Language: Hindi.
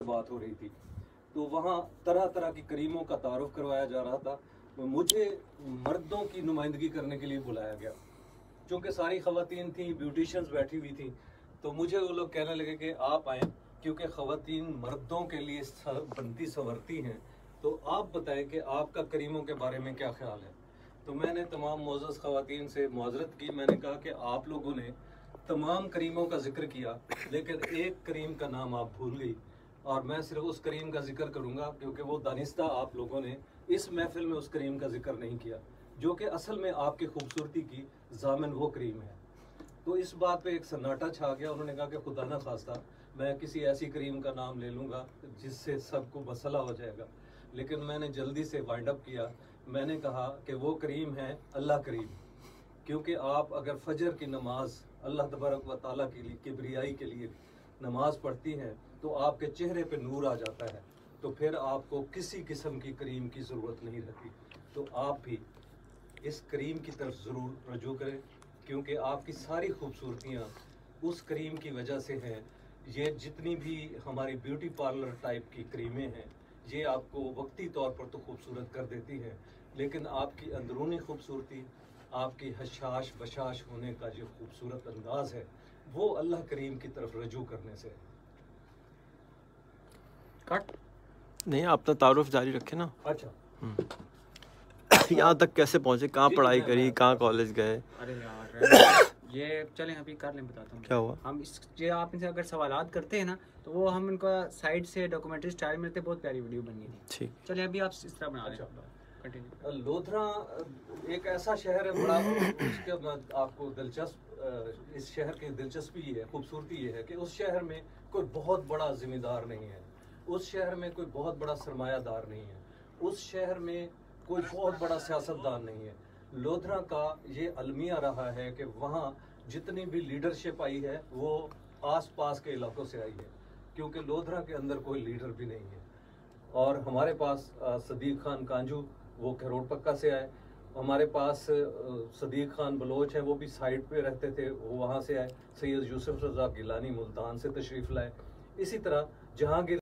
बात हो रही थी, तो वहाँ तरह तरह की करीमों का तारुफ करवाया जा रहा था। मुझे मर्दों की नुमाइंदगी करने के लिए बुलाया गया, क्योंकि सारी ख़वातीन थी, ब्यूटिशियंस बैठी हुई थी, तो मुझे वो लोग कहने लगे कि आप आएँ, क्योंकि ख़वातीन मर्दों के लिए बनती संवरती हैं, तो आप बताएं कि आपका करीमों के बारे में क्या ख्याल है। तो मैंने तमाम मोअज़्ज़ज़ ख़वातीन से मुआज़रत की। मैंने कहा कि आप लोगों ने तमाम करीमों का जिक्र किया, लेकिन एक करीम का नाम आप भूल गई, और मैं सिर्फ उस करीम का जिक्र करूंगा क्योंकि वो दानिस्ता आप लोगों ने इस महफिल में उस करीम का जिक्र नहीं किया, जो कि असल में आपकी खूबसूरती की ज़ामिन वो करीम है। तो इस बात पे एक सन्नाटा छा गया। उन्होंने कहा कि खुदा ना खास्ता मैं किसी ऐसी करीम का नाम ले लूँगा जिससे सबको मसला हो जाएगा, लेकिन मैंने जल्दी से वाइंड अप किया। मैंने कहा कि वो करीम है अल्लाह करीम, क्योंकि आप अगर फजर की नमाज अल्लाह तबारक व तआला के लिए किबरियाई के लिए नमाज पढ़ती हैं तो आपके चेहरे पे नूर आ जाता है, तो फिर आपको किसी किस्म की करीम की ज़रूरत नहीं रहती। तो आप भी इस करीम की तरफ ज़रूर रजू करें, क्योंकि आपकी सारी खूबसूरतियाँ उस करीम की वजह से हैं। ये जितनी भी हमारी ब्यूटी पार्लर टाइप की क्रीमें हैं, ये आपको वक्ती तौर पर तो खूबसूरत कर देती हैं, लेकिन आपकी अंदरूनी खूबसूरती, आपकी हशाश बशाश होने का जो खूबसूरत अंदाज है, वो अल्लाह करीम की तरफ रजू करने से। कट नहीं, आप तो तारुफ जारी रखे ना। अच्छा, यहाँ तक कैसे पहुँचे, कहाँ पढ़ाई करी, कहाँ कॉलेज गए? अरे यार ये चलें अभी कर लें, बताता हूँ क्या हुआ। हम इस ये आप इनसे अगर सवालात करते हैं ना, तो वो हम इनका साइड से डॉक्यूमेंट्री स्टाइल में बहुत प्यारी वीडियो बनी थी। ठीक, चलिए अभी आप इस तरह बना लें। कंटिन्यू। लोधरा एक ऐसा शहर है बड़ा, उसके आपको दिलचस्प इस शहर की दिलचस्पी ये है, खूबसूरती ये है कि उस शहर में कोई बहुत बड़ा जिम्मेदार नहीं है, उस शहर में कोई बहुत बड़ा सरमायादार नहीं है, उस शहर में कोई बहुत बड़ा सियासतदान नहीं है। लोधरा का ये अलमिया रहा है कि वहाँ जितनी भी लीडरशिप आई है वो आस पास के इलाकों से आई है, क्योंकि लोधरा के अंदर कोई लीडर भी नहीं है। और हमारे पास सदीक खान कांजू, वो खरोड़ पक्का से आए। हमारे पास सदीक खान बलोच है, वो भी साइड पे रहते थे, वो वहाँ से आए। सैयद यूसुफ रज़ा गिलानी मुल्तान से तशरीफ़ लाए। इसी तरह जहांगीर